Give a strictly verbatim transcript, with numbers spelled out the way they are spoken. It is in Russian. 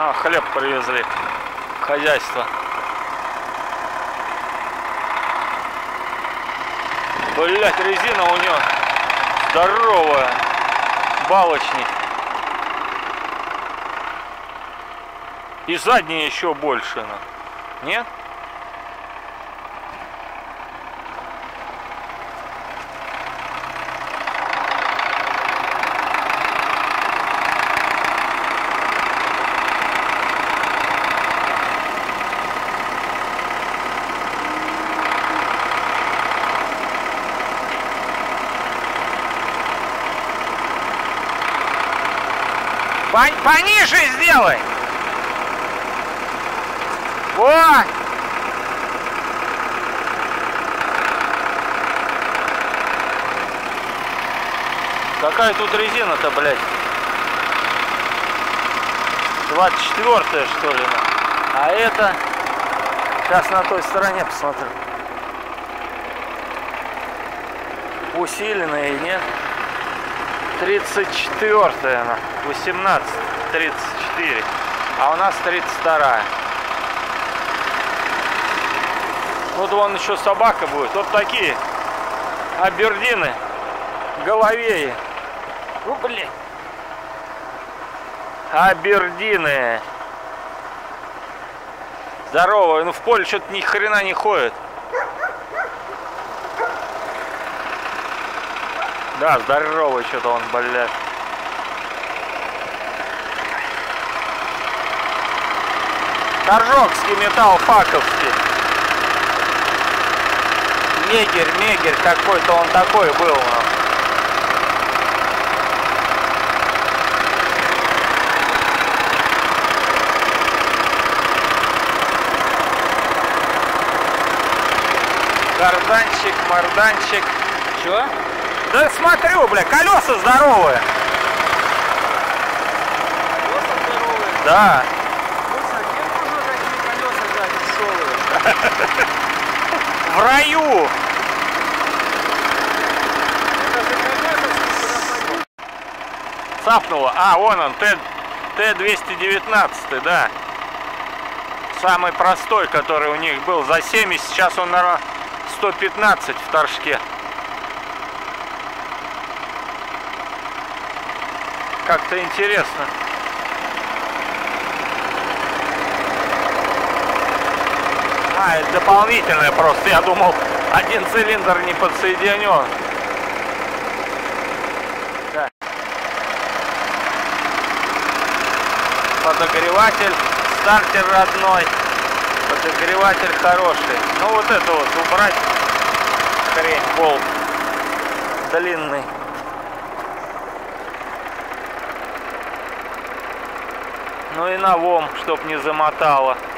А, хлеб привезли. Хозяйство. Блять, резина у него здоровая. Балочник. И задняя еще больше. Нет? Пониже сделай! О! Какая тут резина-то, блядь? двадцать четвёртая, что ли? А это... Сейчас на той стороне посмотрю. Усиленная, нет? тридцать четвёртая она. восемнадцать тридцать четыре. А у нас тридцать вторая. Вот вон еще собака будет. Вот такие абердины головеи. Ну, блин. Абердины. Здоровые. Ну в поле что-то ни хрена не ходит. Да, здоровый что-то он, блядь. Торжокский металл, факовский. Мегерь, мегерь какой-то он такой был. Карданчик, морданчик. Чего? Да смотрю, бля, колеса здоровые. Колеса здоровые? Да. В раю. Цапнуло. А, вон он, Т двести девятнадцать, да. Самый простой, который у них был за семьдесят, сейчас он, наверное, сто пятнадцать в торжке. Как-то интересно. А, это дополнительное просто. Я думал, один цилиндр не подсоединен. Да. Подогреватель, стартер родной. Подогреватель хороший. Ну вот это вот убрать. Хрень, болт длинный. Ну и навом, чтоб не замотало.